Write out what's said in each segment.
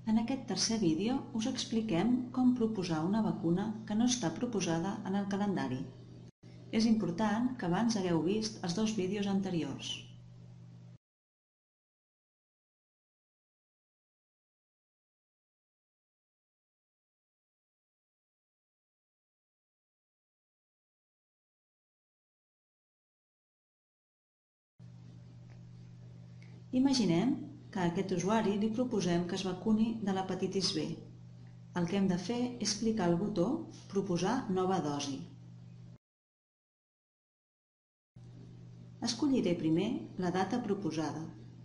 En aquest tercer vídeo us expliquem com proposar una vacuna que no està proposada en el calendari. És important que abans hagueu vist els dos vídeos anteriors. Imaginem que a aquest usuari li proposem que es vacuni de l'hepatitis B. El que hem de fer és clicar el botó Proposar nova dosi. Escolliré primer la data proposada.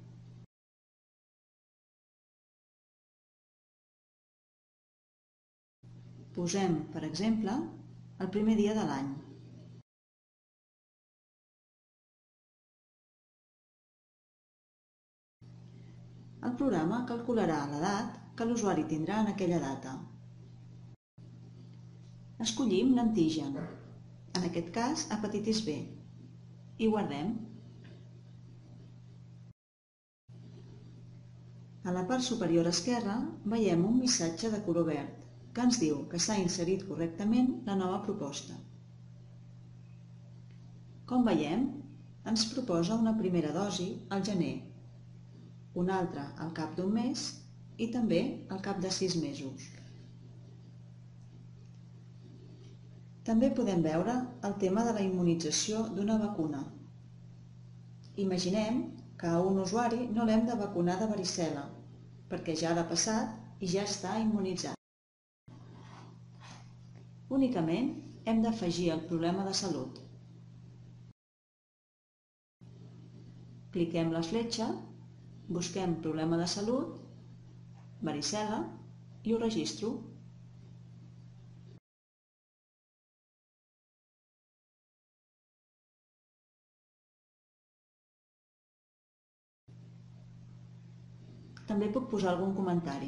Posem, per exemple, el primer dia de l'any. El programa calcularà l'edat que l'usuari tindrà en aquella data. Escollim l'antigen, en aquest cas hepatitis B, i guardem. A la part superior esquerra veiem un missatge de color verd que ens diu que s'ha inserit correctament la nova proposta. Com veiem, ens proposa una primera dosi al gener, una altra al cap d'un mes i també al cap de 6 mesos. També podem veure el tema de la immunització d'una vacuna. Imaginem que a un usuari no l'hem de vacunar de varicel·la, perquè ja l'ha passat i ja està immunitzat. Únicament hem d'afegir el problema de salut. Cliquem la fletxa, busquem problema de salut, varicel·la i ho registro. També puc posar algun comentari.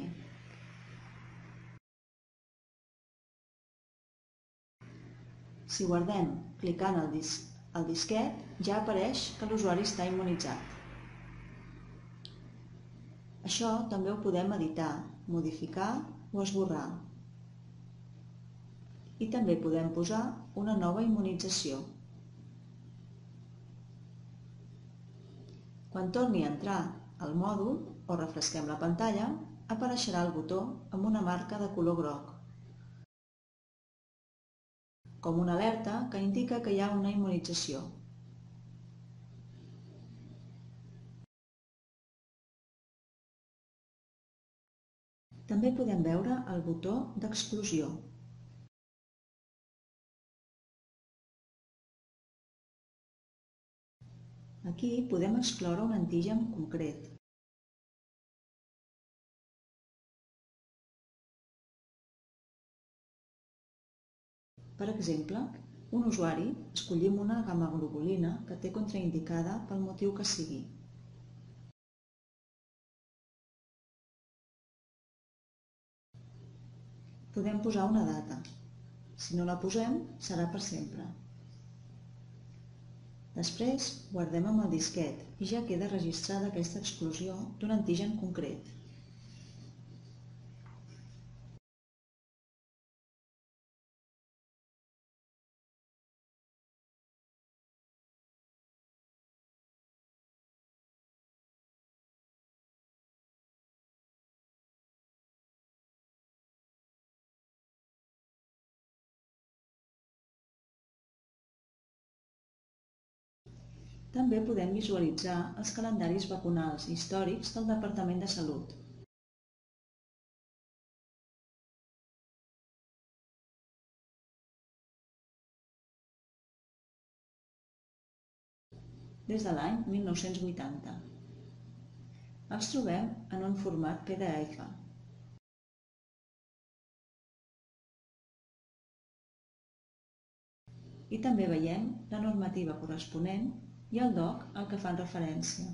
Si guardem clicant el disquet, ja apareix que l'usuari està immunitzat. Això també ho podem editar, modificar o esborrar. I també podem posar una nova immunització. Quan torni a entrar al mòdul o refresquem la pantalla, apareixerà el botó amb una marca de color groc, com una alerta que indica que hi ha una immunització. També podem veure el botó d'exclusió. Aquí podem excloure un antigen concret. Per exemple, un usuari escollim una gamma-globulina que té contraindicada pel motiu que sigui. Podem posar una data. Si no la posem, serà per sempre. Després, guardem amb el disquet i ja queda registrada aquesta exclusió d'un antigen concret. També podem visualitzar els calendaris vacunals històrics del Departament de Salut. Des de l'any 1980. Els trobem en un format PDF. I també veiem la normativa corresponent i el DOC al que fan referència.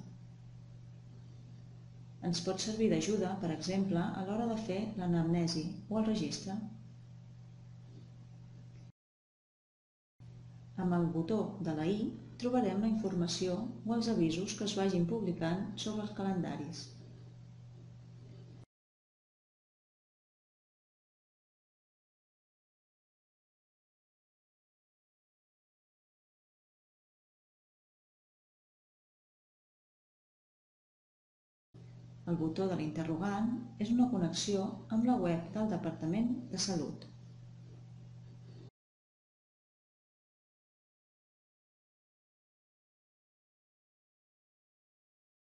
Ens pot servir d'ajuda, per exemple, a l'hora de fer l'anamnesi o el registre. Amb el botó de la I trobarem la informació o els avisos que es vagin publicant sobre els calendaris. El botó de l'interrogant és una connexió amb la web del Departament de Salut.